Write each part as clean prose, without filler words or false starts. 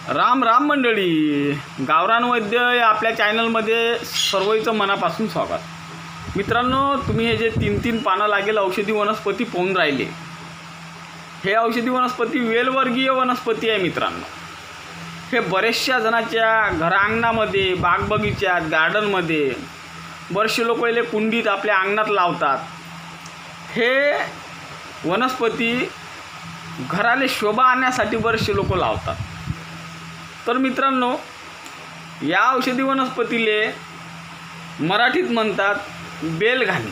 राम राम मंडळी, गावरान वैद्य या आपल्या चॅनलमध्ये सर्वचं मनापासून स्वागत. मित्रांनो, तुम्ही हे जे 3-3 पानं लागेल औषधी वनस्पती पाहून राहिले, हे औषधी वनस्पती वेलवर्गीय वनस्पती आहे. मित्रांनो, हे बरेचशा जणांच्या घरांगणामध्ये, बागबगीच्यात, गार्डनमध्ये बरेचसे लोक इले कुंडीत आपल्या अंगणात लावतात. हे वनस्पती घराला शोभा आणण्यासाठी बरेचसे लोक लावतात. तर मित्रांनो, या औषधी वनस्पतीले मराठीत म्हणतात बेलघाणी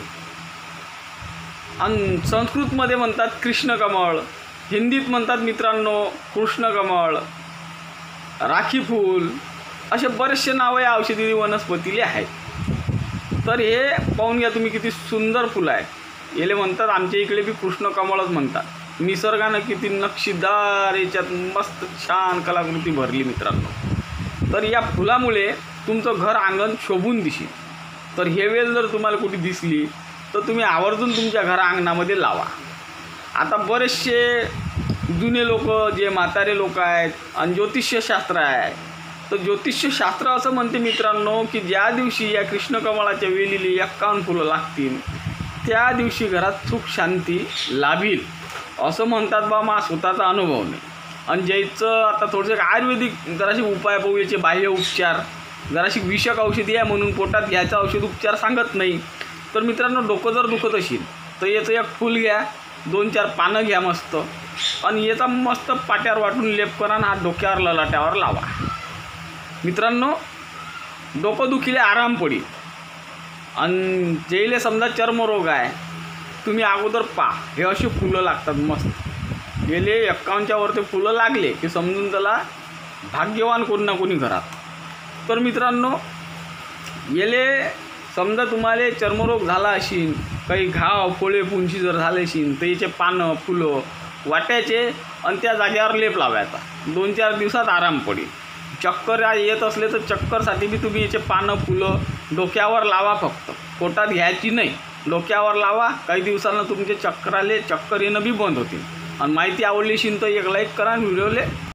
आणि संस्कृतमध्ये म्हणतात कृष्णकमळ, हिंदीत म्हणतात मित्रांनो कृष्णकमळ, राखी फूल, असे बरेचसे नावं या औषधी वनस्पतीले आहेत. तर हे पाहून घ्या तुम्ही, किती सुंदर फुलं आहे. याले म्हणतात, आमच्या इकडे बी कृष्णकमळच म्हणतात. निसर्गानं किती नक्षीदार याच्यात मस्त छान कलाकृती भरली मित्रांनो. तर या फुलामुळे तुमचं घर अंगण शोभून दिसेल. तर हे वेल जर तुम्हाला कुठे दिसली तर तुम्ही आवर्जून तुमच्या घरा अंगणामध्ये लावा. आता बरेचसे जुने लोक, जे म्हातारे लोक आहेत, आणि ज्योतिष्यशास्त्र आहे, तर ज्योतिष्यशास्त्र असं म्हणते मित्रांनो की ज्या दिवशी या कृष्णकमळाच्या वेलीला 51 फुलं लागतील त्या दिवशी घरात सुख शांती लाभील, असं म्हणतात. बा मा स्वतःचा अनुभव नाही. आणि ज्याचं आता थोडंसं आयुर्वेदिक जराशी उपाय पाहू, याचे बाह्य उपचार, जराशी विषक औषधी आहे म्हणून पोटात घ्यायचा औषध उपचार सांगत नाही. तर मित्रांनो, डोकं जर दुखत असेल तर याचं एक फूल घ्या, 2-4 पानं घ्या मस्त, आणि याचा मस्त पाट्यावर वाटून लेप करा आणि हात डोक्यावर ललाट्यावर लावा. मित्रांनो, डोकं दुखीले आराम पडी. आणि जेले समजा चर्मरोग आहे, तुम्ही अगोदर हे अशी फुलं लागतात मस्त. गेले 51च्या वरती फुलं लागले की समजून त्याला भाग्यवान कोणी ना कोणी घरात. तर मित्रांनो, गेले समजा तुम्हाला चर्मरोग झाला असेल, काही घाव फोळे पुंशी जर झाले असेल, तर याचे पानं फुलं वाटायचे आणि त्या जागेवर लेप लावायचा. 2-4 दिवसात आराम पडेल. चक्कर येत असले तर चक्करसाठी बी तुम्ही याचे पानं फुलं डोक्यावर लावा. फक्त पोटात घ्यायची नाही, डोक्यावर लावा. काही दिवसांना तुमचे चक्कर येणं बी बंद होतील. आणि माहिती आवडली असेल तर एक लाईक करा आणि व्हिडिओले